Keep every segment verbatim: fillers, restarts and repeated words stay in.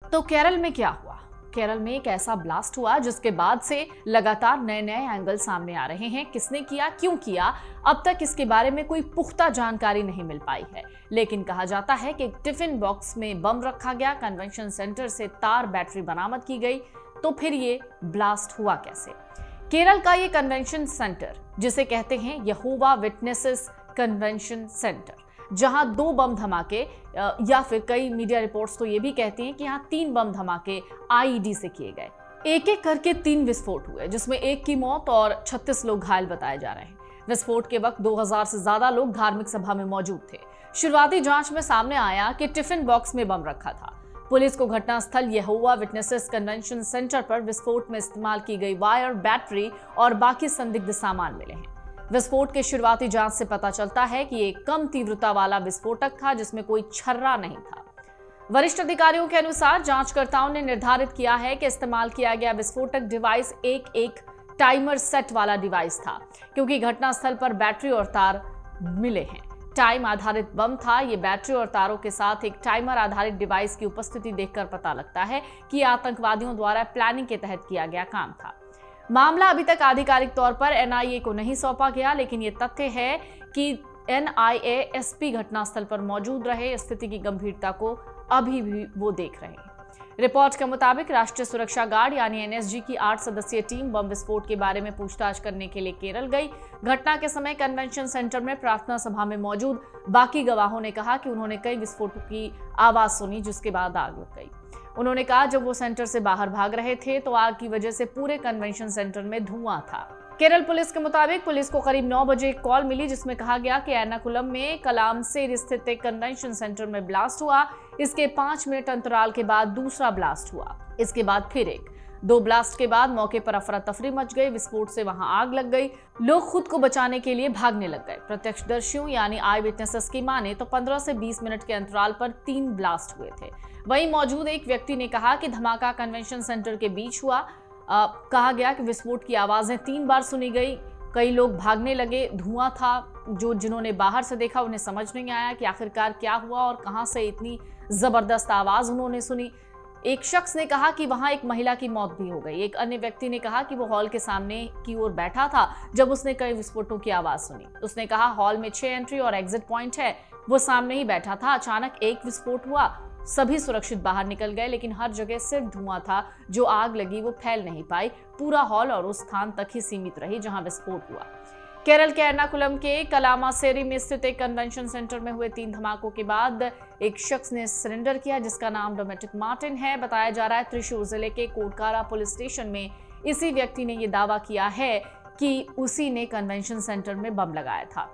तो केरल में क्या हुआ? केरल में एक ऐसा ब्लास्ट हुआ जिसके बाद से लगातार नए नए एंगल सामने आ रहे हैं। किसने किया, क्यों किया, अब तक इसके बारे में कोई पुख्ता जानकारी नहीं मिल पाई है। लेकिन कहा जाता है कि एक टिफिन बॉक्स में बम रखा गया, कन्वेंशन सेंटर से तार बैटरी बरामद की गई। तो फिर ये ब्लास्ट हुआ कैसे? केरल का ये कन्वेंशन सेंटर, जिसे कहते हैं यहोवा विटनेसेस कन्वेंशन सेंटर, जहां दो बम धमाके या फिर कई मीडिया रिपोर्ट्स तो ये भी कहती हैं कि यहां तीन बम धमाके आईईडी से किए गए। एक एक करके तीन विस्फोट हुए, जिसमें एक की मौत और छत्तीस लोग घायल बताए जा रहे हैं। विस्फोट के वक्त दो हज़ार से ज्यादा लोग धार्मिक सभा में मौजूद थे। शुरुआती जांच में सामने आया कि टिफिन बॉक्स में बम रखा था। पुलिस को घटनास्थल यहोवा विटनेसेस कन्वेंशन सेंटर पर विस्फोट में इस्तेमाल की गई वायर, बैटरी और बाकी संदिग्ध सामान मिले हैं। विस्फोट के शुरुआती जांच से पता चलता है कि एक कम तीव्रता वाला विस्फोटक था, जिसमें कोई छर्रा नहीं था। वरिष्ठ अधिकारियों के अनुसार जांचकर्ताओं ने निर्धारित किया है कि इस्तेमाल किया गया विस्फोटक डिवाइस एक एक टाइमर सेट वाला डिवाइस था, क्योंकि घटनास्थल पर बैटरी और तार मिले हैं। टाइम आधारित बम था। ये बैटरी और तारों के साथ एक टाइमर आधारित डिवाइस की उपस्थिति देखकर पता लगता है कि आतंकवादियों द्वारा प्लानिंग के तहत किया गया काम था। मामला अभी तक आधिकारिक तौर पर एनआईए को नहीं सौंपा गया, लेकिन ये तथ्य है कि एनआईए एसपी घटनास्थल पर मौजूद रहे। स्थिति की गंभीरता को अभी भी वो देख रहे हैं। रिपोर्ट के मुताबिक राष्ट्रीय सुरक्षा गार्ड यानी एनएसजी की आठ सदस्यीय टीम बम विस्फोट के बारे में पूछताछ करने के लिए केरल गई। घटना के समय कन्वेंशन सेंटर में प्रार्थना सभा में मौजूद बाकी गवाहों ने कहा कि उन्होंने कई विस्फोटों की आवाज सुनी, जिसके बाद आग लग गई। उन्होंने कहा जब वो सेंटर से बाहर भाग रहे थे तो आग की वजह से पूरे कन्वेंशन सेंटर में धुआं था। केरल पुलिस के मुताबिक पुलिस को करीब नौ बजे एक कॉल मिली, जिसमें कहा गया कि एर्नाकुलम में कलामसेर स्थित एक कन्वेंशन सेंटर में ब्लास्ट हुआ। इसके पांच मिनट अंतराल के बाद दूसरा ब्लास्ट हुआ। इसके बाद फिर एक दो ब्लास्ट के बाद मौके पर अफरा तफरी मच गई। विस्फोट से वहां आग लग गई। लोग खुद को बचाने के लिए भागने लग गए। प्रत्यक्षदर्शियों यानी आई विटनेसेस की माने तो पंद्रह से बीस मिनट के अंतराल पर तीन ब्लास्ट हुए थे। वहीं मौजूद एक व्यक्ति ने कहा कि धमाका कन्वेंशन सेंटर के बीच हुआ। आ, कहा गया कि विस्फोट की आवाजें तीन बार सुनी गई। कई लोग भागने लगे। धुआं था। जो जिन्होंने बाहर से देखा उन्हें समझ नहीं आया कि आखिरकार क्या हुआ और कहां से इतनी जबरदस्त आवाज उन्होंने सुनी। एक शख्स ने कहा कि वहां एक महिला की मौत भी हो गई। एक अन्य व्यक्ति ने कहा कि वो हॉल के सामने की ओर बैठा था जब उसने कई विस्फोटों की आवाज सुनी। उसने कहा हॉल में छह एंट्री और एग्जिट पॉइंट है, वो सामने ही बैठा था। अचानक एक विस्फोट हुआ, सभी सुरक्षित बाहर निकल गए, लेकिन हर जगह सिर्फ धुआं था। जो आग लगी वो फैल नहीं पाई। पूरा हॉल और उस स्थान तक ही सीमित रही जहां विस्फोट हुआ। केरल के एर्नाकुलम के कलामासेरी में स्थित एक कन्वेंशन सेंटर में हुए तीन धमाकों के बाद एक शख्स ने सरेंडर किया, जिसका नाम डोमेटिक मार्टिन है। बताया जा रहा है त्रिशूर जिले के कोटकारा पुलिस स्टेशन में इसी व्यक्ति ने यह दावा किया है कि उसी ने कन्वेंशन सेंटर में बम लगाया था।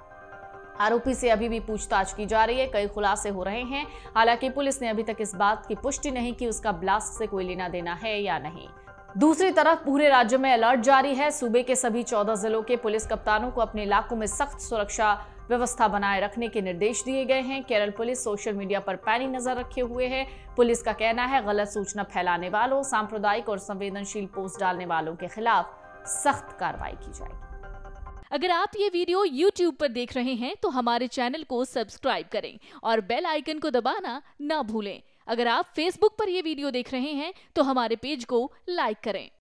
आरोपी से अभी भी पूछताछ की जा रही है। कई खुलासे हो रहे हैं। हालांकि पुलिस ने अभी तक इस बात की पुष्टि नहीं की उसका ब्लास्ट से कोई लेना देना है या नहीं। दूसरी तरफ पूरे राज्य में अलर्ट जारी है। सूबे के सभी चौदह जिलों के पुलिस कप्तानों को अपने इलाकों में सख्त सुरक्षा व्यवस्था बनाए रखने के निर्देश दिए गए हैं। केरल पुलिस सोशल मीडिया पर पैनी नजर रखे हुए है। पुलिस का कहना है गलत सूचना फैलाने वालों, सांप्रदायिक और संवेदनशील पोस्ट डालने वालों के खिलाफ सख्त कार्रवाई की जाएगी। अगर आप ये वीडियो यूट्यूब पर देख रहे हैं तो हमारे चैनल को सब्सक्राइब करें और बेल आइकन को दबाना ना भूलें। अगर आप फेसबुक पर यह वीडियो देख रहे हैं तो हमारे पेज को लाइक करें।